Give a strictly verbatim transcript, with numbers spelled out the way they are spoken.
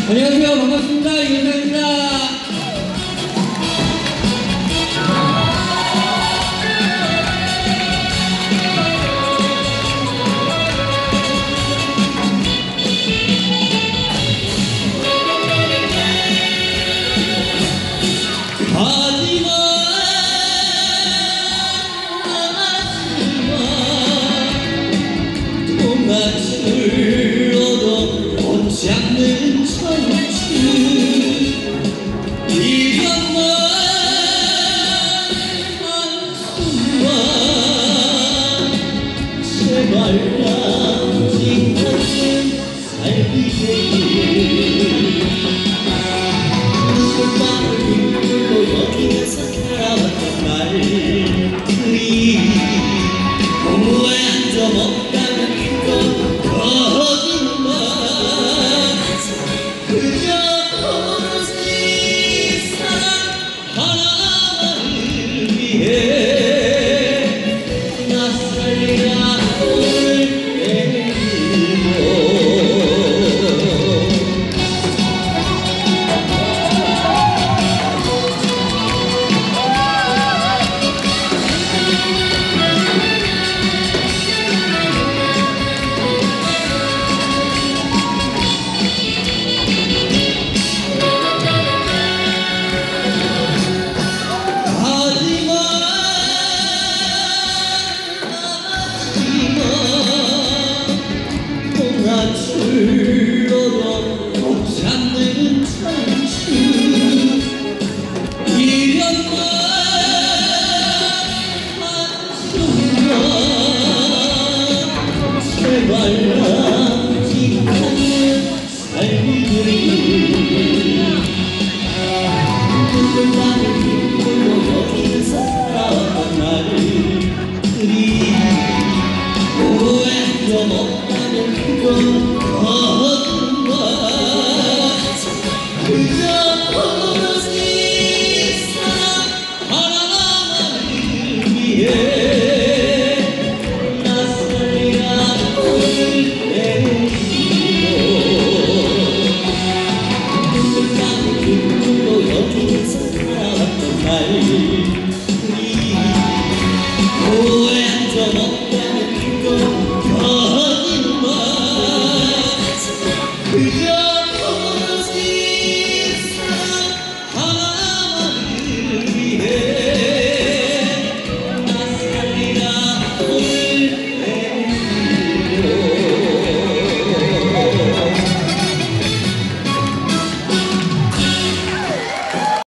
안녕하세요. 반갑습니다. 이은상입니다. 하지마 하지마 봄같이 흘러도 꽃지 않는 청춘 이것만 한순간 제발 남짓하는 살기에 공부에 한 점 없다면 그건 거짓말 그저 오로지 사랑 하나만을 위해 낯설야 오늘 내일도 흘러도 못 잡는 청춘 이련만 한순간 제발 남짓하는 삶이 나를 힘들고 여기서 살아왔던 나를 그리 공부에 한 점 없다면 그건 거짓말 그저 오로지 사랑 하나만을 위해 낯설야 오늘 내일도 눈물 나는 기쁨도 여기서 살아왔던 날